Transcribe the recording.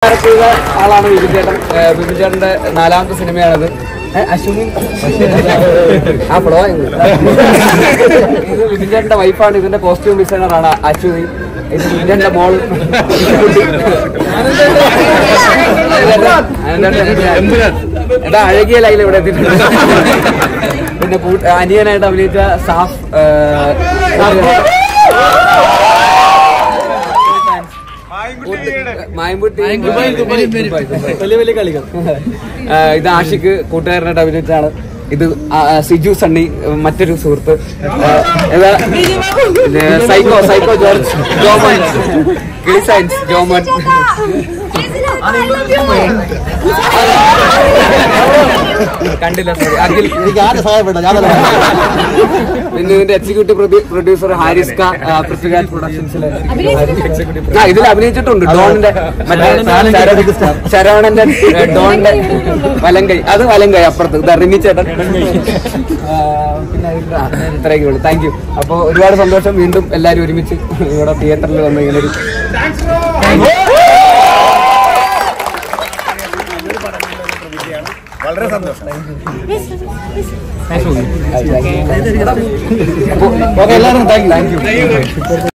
Direct ചെയ്ത ആളാണ് ബിബിൻ ചേട്ടൻ. ബിബിൻ ചേട്ടന്റെ 4ാമത്തെ സിനിമയാണിത്. അശ്വിനി ആ ഫ്ലോ ഇത് ബിബിൻ ചേട്ടന്റെ വൈഫാണ്. ഇതിന്റെ കോസ്റ്റ്യൂം ഡിസൈനറാണ് അശ്വിനി. ഇത് ബിബിൻ ചേട്ടന്റെ മോൾ എന്താ അഴകിയ ലൈല ഇവിടെ എത്തിയിട്ടുണ്ട്. പിന്നെ അനിയനായിട്ട് അഭിനയിച്ച സാഫ് മായമ്പുട്ടി വലിയ വലിയ കളികൾ. ഇത് ആഷിക്ക് കൂട്ടുകാരനായിട്ട് അഭിനയിച്ചാണ്. ഇത് സിജു സണ്ണി മറ്റൊരു സുഹൃത്ത്. സൈക്കോ ജോർജ് ജോമൻ കിളി സയൻസ് ജോമൻ. കണ്ടില്ല സോറി അഖിൽ. പിന്നെ ഇതിന്റെ എക്സിക്യൂട്ടീവ് പ്രൊഡ്യൂസർ ഹാരിസ്ക പൃഥ്വിരാജ് പ്രൊഡക്ഷൻസിലെ ഇതിൽ അഭിനയിച്ചിട്ടുണ്ട്. ഡോണിന്റെ ശരവണന്റെ ഡോണിന്റെ വലങ്കൈ. അത് വലങ്കൈ അപ്പുറത്ത് റിമി ചേട്ടൻ. പിന്നെ ഇത്രയൊക്കെ ഉള്ളു. Thank you. അപ്പൊ ഒരുപാട് സന്തോഷം. വീണ്ടും എല്ലാവരും ഒരുമിച്ച് ഇവിടെ തിയേറ്ററിൽ വന്ന് ഇങ്ങനൊരു വളരെ സന്തോഷം. എല്ലാവരും താങ്ക് യു.